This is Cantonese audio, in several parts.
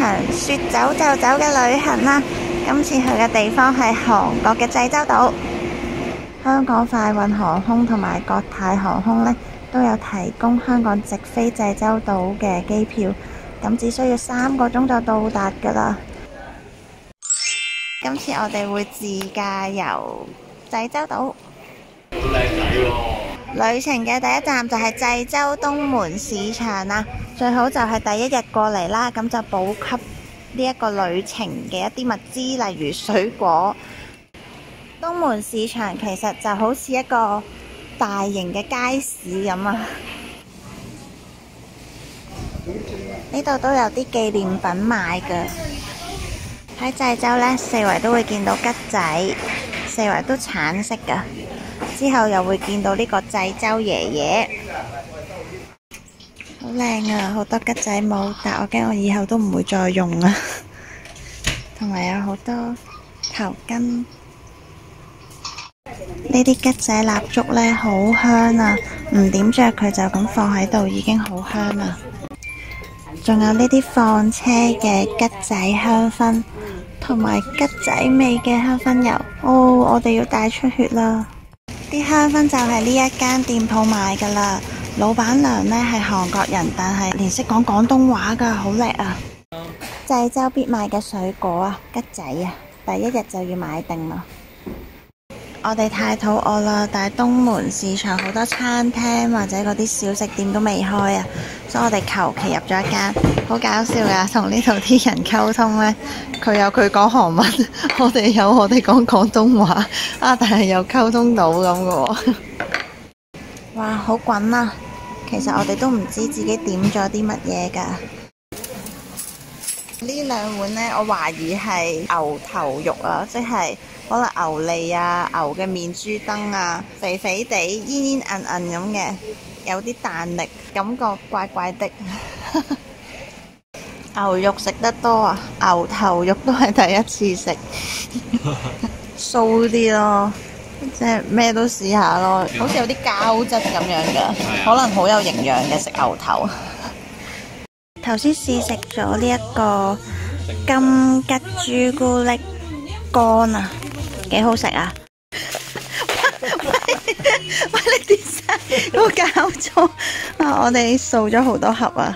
場說走就走嘅旅行啦。今次去嘅地方係韓國嘅濟州島。香港快運航空同埋國泰航空呢都有提供香港直飛濟州島嘅機票，咁只需要3個鐘就到達㗎啦。今次我哋會自駕遊濟州島。好靚仔喎！旅程嘅第一站就係濟州東門市場啦，最好就係第一日過嚟啦，咁就補給呢一個旅程嘅一啲物資，例如水果。東門市場其實就好似一個大型嘅街市咁啊！呢度都有啲紀念品賣㗎。喺濟州呢，四圍都會見到桔仔，四圍都橙色㗎。之後又會見到呢個濟州爺爺，好靚啊！好多桔仔帽，但我驚我以後都唔會再用啦。同埋有好多頭巾，呢啲桔仔蠟燭呢，好香啊！唔點着佢就咁放喺度已經好香啦。仲有呢啲放車嘅桔仔香薰，同埋桔仔味嘅香薰油。哦，我哋要帶出血啦！啲香薰就係呢一間店鋪買㗎啦。老闆娘呢係韓國人，但係連識講廣東話㗎，好叻啊！濟州必買嘅水果啊，桔仔啊，第一日就要買定啦。我哋太肚餓啦，但係東門市場好多餐廳或者嗰啲小食店都未開啊，所以我哋求其入咗一間，好搞笑噶，同呢度啲人溝通呢，佢有佢講韓文，我哋有我哋講廣東話啊，但係又溝通到咁嘅喎。哇，好滾啊！其實我哋都唔知自己點咗啲乜嘢噶。呢兩碗呢，我懷疑係牛頭肉啊，即係可能牛脷啊、牛嘅面珠燈啊，肥肥地、煙煙韌韌咁嘅，有啲彈力，感覺怪怪的。牛肉食得多啊，牛頭肉都係第一次食，酥啲咯，即係咩都試下咯，好似有啲膠質咁樣嘅，可能好有營養嘅食牛頭。頭先試食咗呢一個金桔朱古力乾啊，幾好食啊！喂，你跌晒，有冇搞錯啊？我哋掃咗好多盒啊！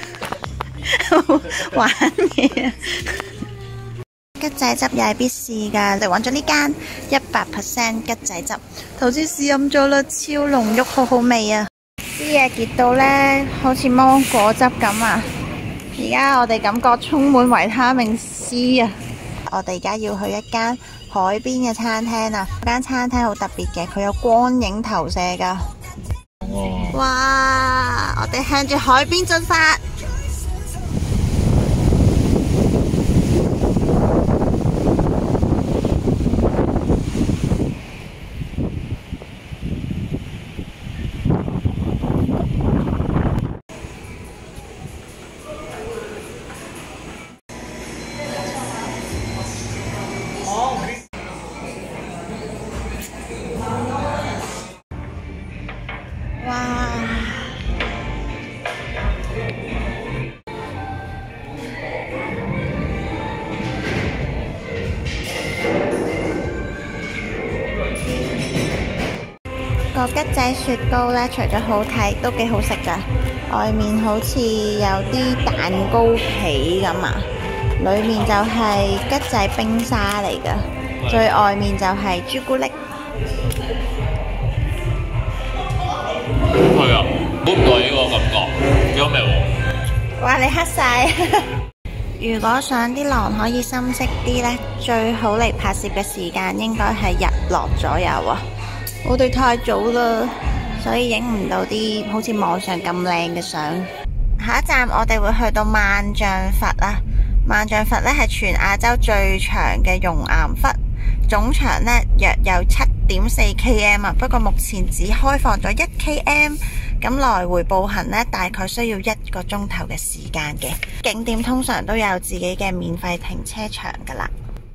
玩嘢啊！桔仔汁又係必試㗎，嚟揾咗呢間100% 桔仔汁，頭先試飲咗啦，超濃郁，好好味啊！啲嘢結到呢，好似芒果汁咁啊！而家我哋感覺充滿維他命 C 啊！我哋而家要去一間海邊嘅餐廳啊！嗰間餐廳好特別嘅，佢有光影投射㗎。哇！我哋向住海邊進發。個桔仔雪糕呢，除咗好睇，都幾好食噶。外面好似有啲蛋糕皮咁啊，裏面就係桔仔冰沙嚟噶，最外面就係朱古力。 係啊，估唔到呢個感覺，幾好味喎！ 哇，你黑晒！如果想啲浪可以深色啲呢，最好嚟拍攝嘅時間應該係日落左右啊。我哋太早啦，所以影唔到啲好似網上咁靚嘅相。下一站我哋會去到萬象佛啦。萬象佛呢係全亞洲最長嘅熔岩佛，總長呢約有7.4 km 啊，不過目前只開放咗1 km， 咁來回步行呢大概需要1個鐘頭嘅時間嘅。景點通常都有自己嘅免費停車場噶啦。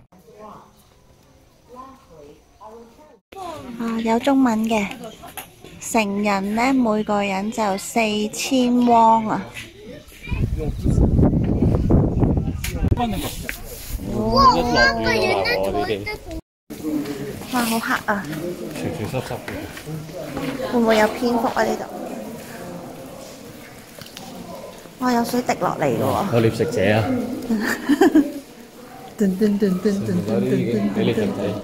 有中文嘅，成人呢每個人就4000汪啊。 一落雨嘅話喎呢啲， 哇，好黑啊！ 全全濕濕嘅。 會唔會有蝙蝠啊？呢度？哇，有水滴落嚟嘅喎！ 有獵食者啊！ 噔噔噔噔噔有啲已經俾獵食者。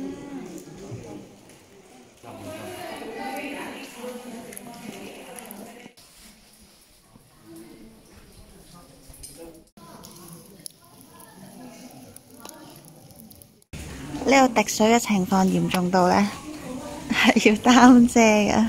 呢度滴水嘅情況嚴重到呢，係要擔遮嘅。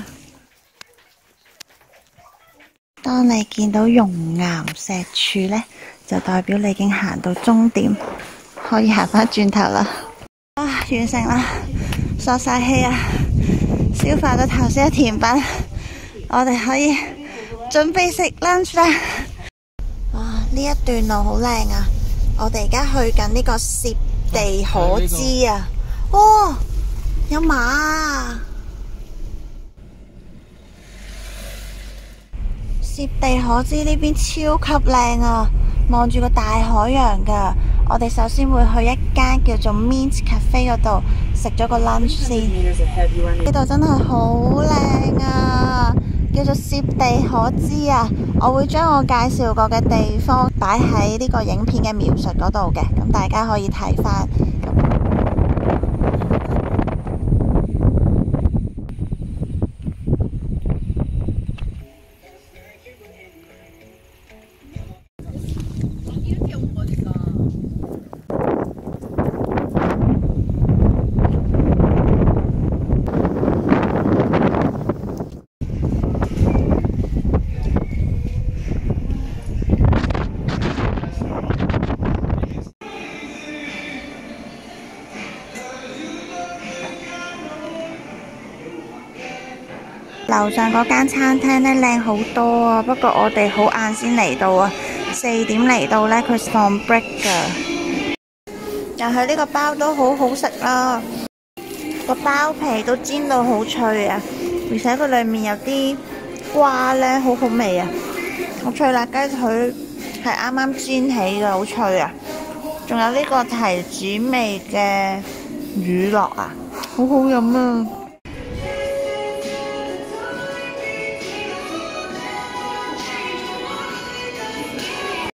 當你見到熔岩石柱呢，就代表你已經行到終點，可以行返轉頭啦。啊，完成啦，索晒氣啊，消化咗頭先嘅甜品，我哋可以準備食 lunch 啦。哇，呢一段路好靚啊！我哋而家去緊呢個攝地可知啊！哦，有馬啊！攝地可知呢邊超級靚啊，望住個大海洋噶。我哋首先會去一間叫做 Mint Cafe 嗰度食咗個 lunch 先。呢度真係好靚啊，叫做攝地可知啊！我會將我介紹過嘅地方擺喺呢個影片嘅描述嗰度嘅，咁大家可以睇翻。樓上嗰間餐廳呢靚好多啊，不過我哋好晏先嚟到啊，4點嚟到呢，佢放 break 㗎。但係呢個包都好好食啦，個包皮都煎到好脆啊，而且佢裡面有啲瓜呢，好好味啊，好脆辣雞腿係啱啱煎起嘅，好脆啊！仲有呢個提子味嘅乳酪啊，好好飲啊！